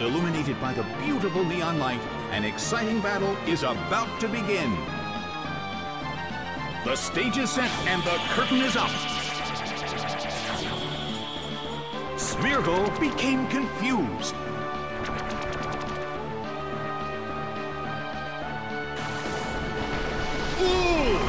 Illuminated by the beautiful neon light, an exciting battle is about to begin. The stage is set and the curtain is up. Smeargle became confused. Ooh!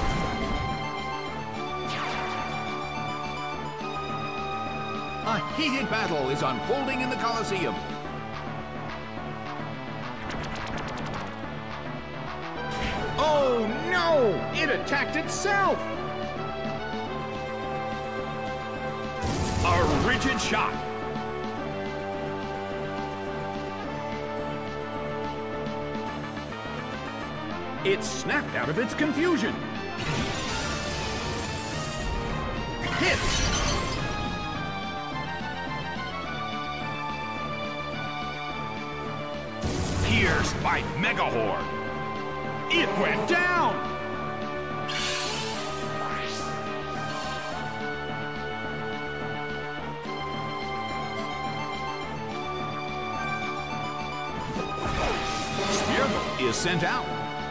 A heated battle is unfolding in the Colosseum. Oh no! It attacked itself! A rigid shot. It snapped out of its confusion. Hit! Pierced by Megahorn. It went down! Smeargle is sent out.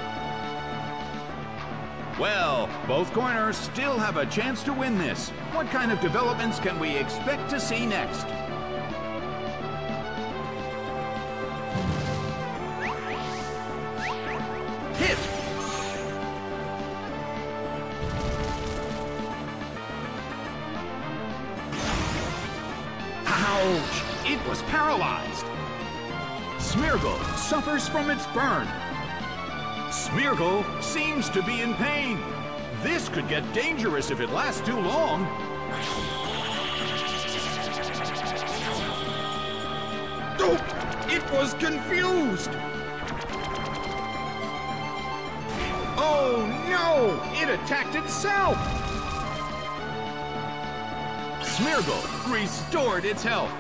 Well, both corners still have a chance to win this. What kind of developments can we expect to see next? Hit! Ouch! It was paralyzed. Smeargle suffers from its burn. Smeargle seems to be in pain. This could get dangerous if it lasts too long. Oh, it was confused. Oh no, it attacked itself. Smeargle restored its health.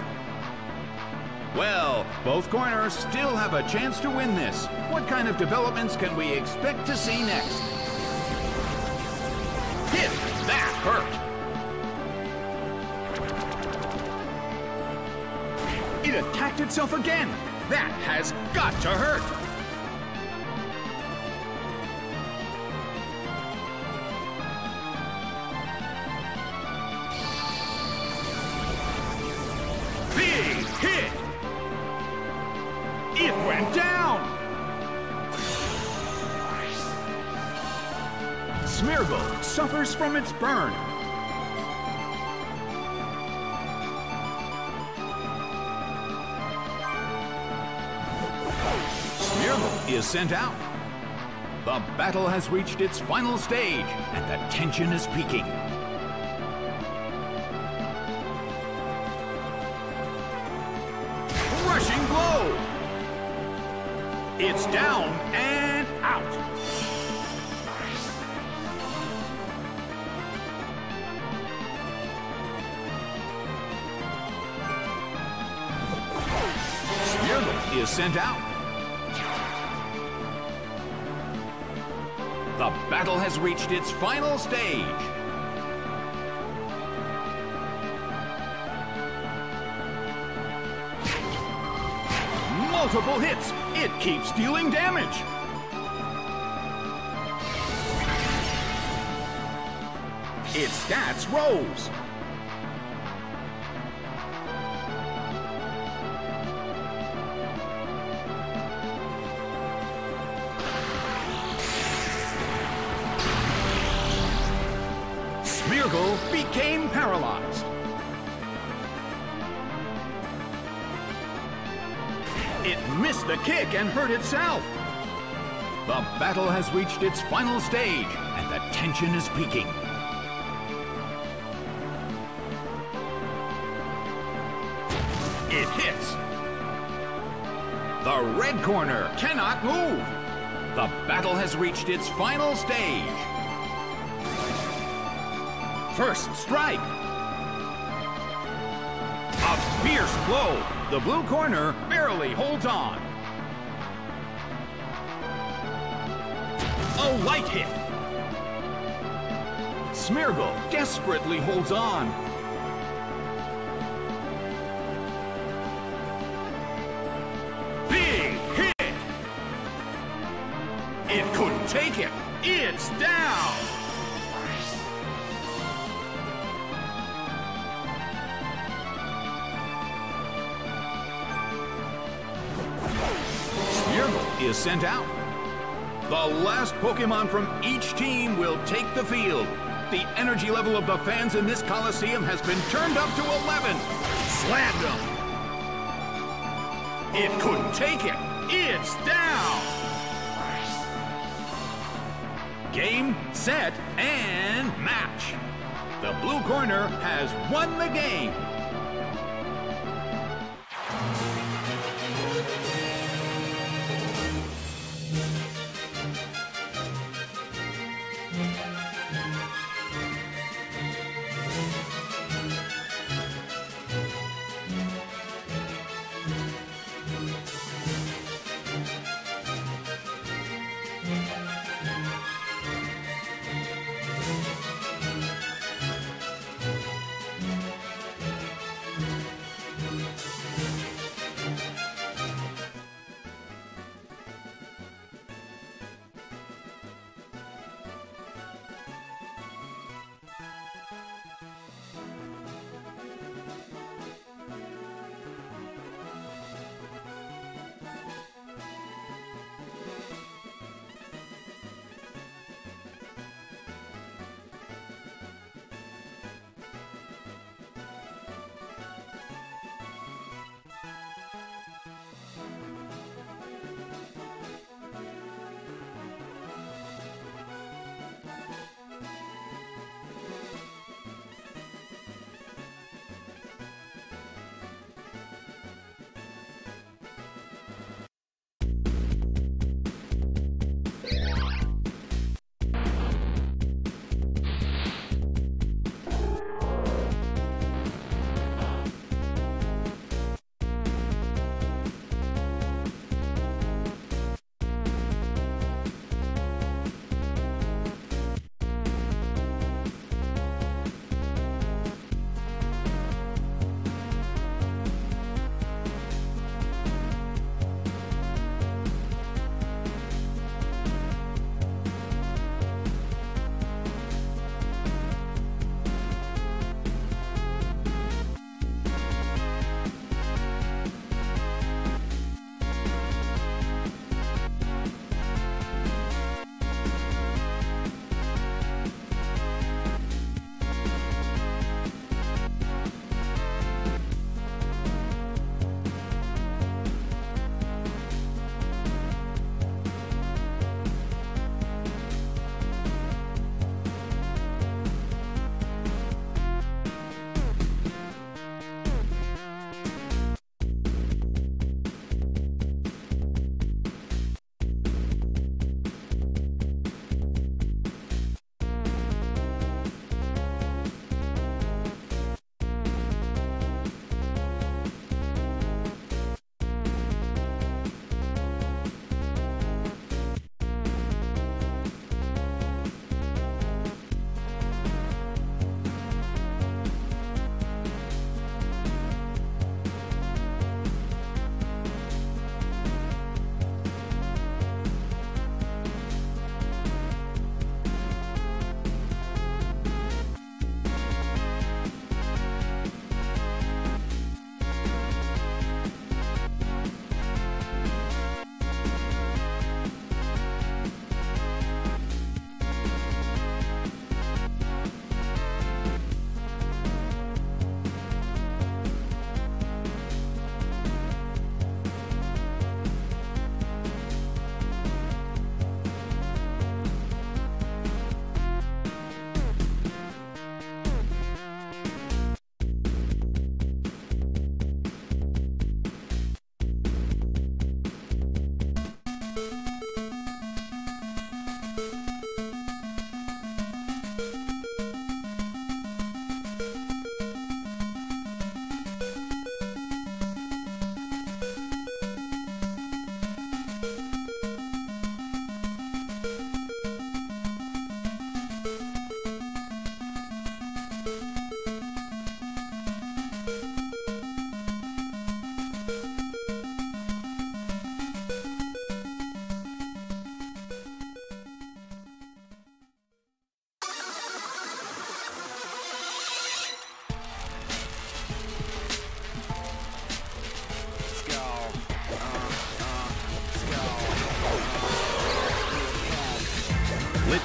Well, both corners still have a chance to win this. What kind of developments can we expect to see next? Hit! That hurt! It attacked itself again! That has got to hurt! Big hit! It went down! Smeargle suffers from its burn. Smeargle is sent out. The battle has reached its final stage, and the tension is peaking. Rushing blow! It's down and out. Smeargle is sent out. The battle has reached its final stage. Multiple hits. It keeps dealing damage. Its stats rose. Smeargle became paralyzed. It missed the kick and hurt itself. The battle has reached its final stage, and the tension is peaking. It hits. The red corner cannot move. The battle has reached its final stage. First strike. A fierce blow. The blue corner barely holds on. A light hit. Smeargle desperately holds on. it. It's down. Smeargle is sent out. The last Pokemon from each team will take the field. The energy level of the fans in this Coliseum has been turned up to 11. Slammed him. It couldn't take it. It's down. Game, set, and match. The blue corner has won the game.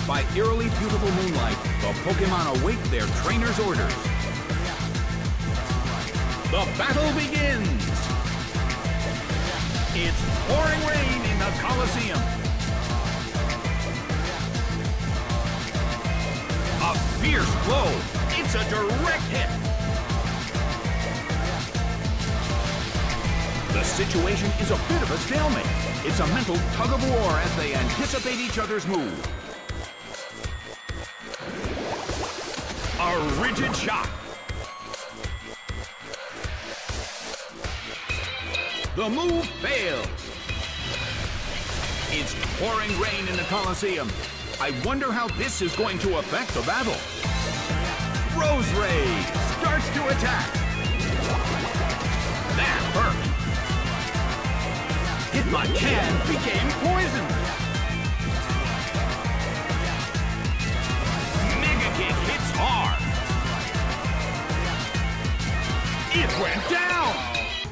By eerily beautiful moonlight, the Pokémon await their trainer's orders. The battle begins! It's pouring rain in the Colosseum. A fierce blow. It's a direct hit. The situation is a bit of a stalemate. It's a mental tug-of-war as they anticipate each other's move. A rigid shot. The move fails. It's pouring rain in the Colosseum. I wonder how this is going to affect the battle. Roserade starts to attack. That hurt. Hitmonchan became poisoned. Mega Kick hits hard. It went down.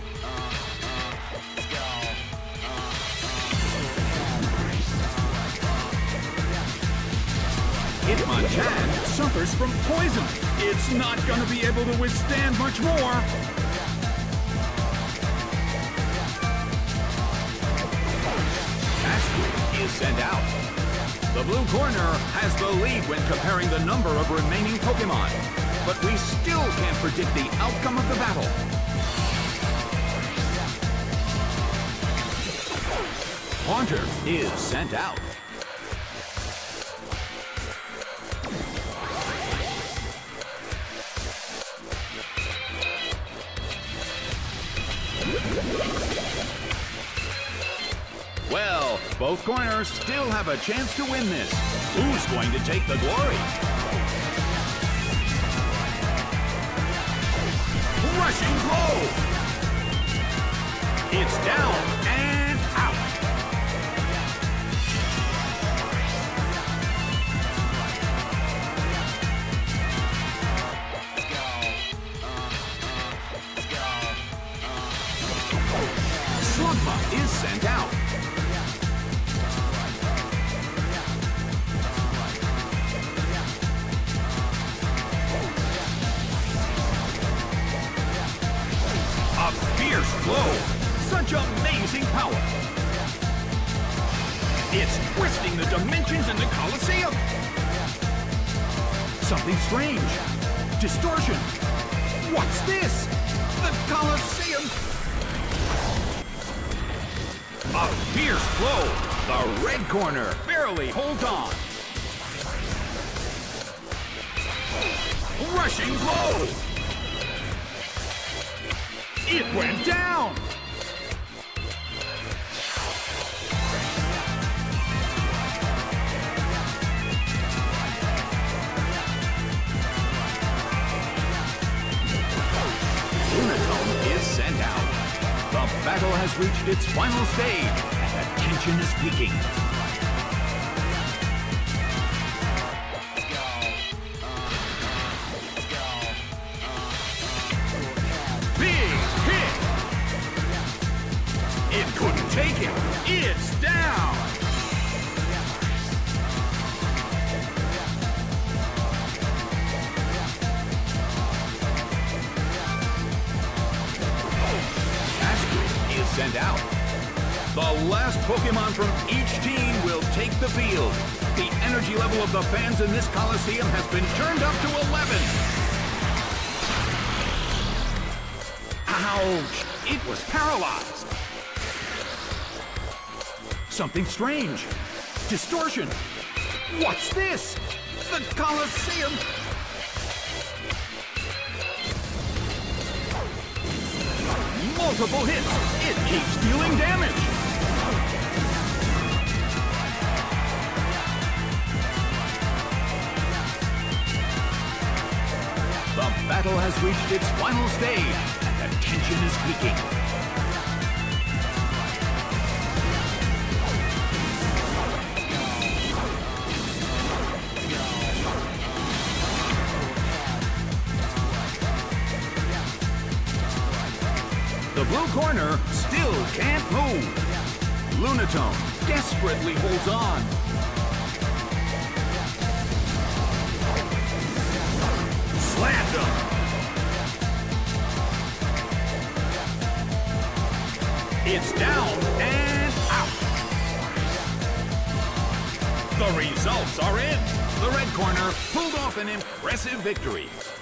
Hitmonchan suffers from poison. It's not going to be able to withstand much more. Askew is sent out. The blue corner has the lead when comparing the number of remaining Pokémon. But we still can't predict the outcome of the battle. Haunter is sent out. Well, both corners still have a chance to win this. Who's going to take the glory? Rushing blow! It's down and out. Slugma is sent out. A fierce blow. Such amazing power. It's twisting the dimensions in the Colosseum. Something strange. Distortion. What's this? The Colosseum. A fierce blow. The red corner barely holds on. Rushing blow. It went down. Lunatone is sent out. The battle has reached its final stage, and the tension is peaking. Big hit! It couldn't take it. It's down! Sent out. The last Pokémon from each team will take the field. The energy level of the fans in this Colosseum has been turned up to 11. Ouch! It was paralyzed. Something strange. Distortion. What's this? The Colosseum. Multiple hits. It keeps dealing damage. The battle has reached its final stage, and the tension is peaking. The blue corner still can't move. Lunatone desperately holds on. Phantom. It's down and out. The results are in. The red corner pulled off an impressive victory.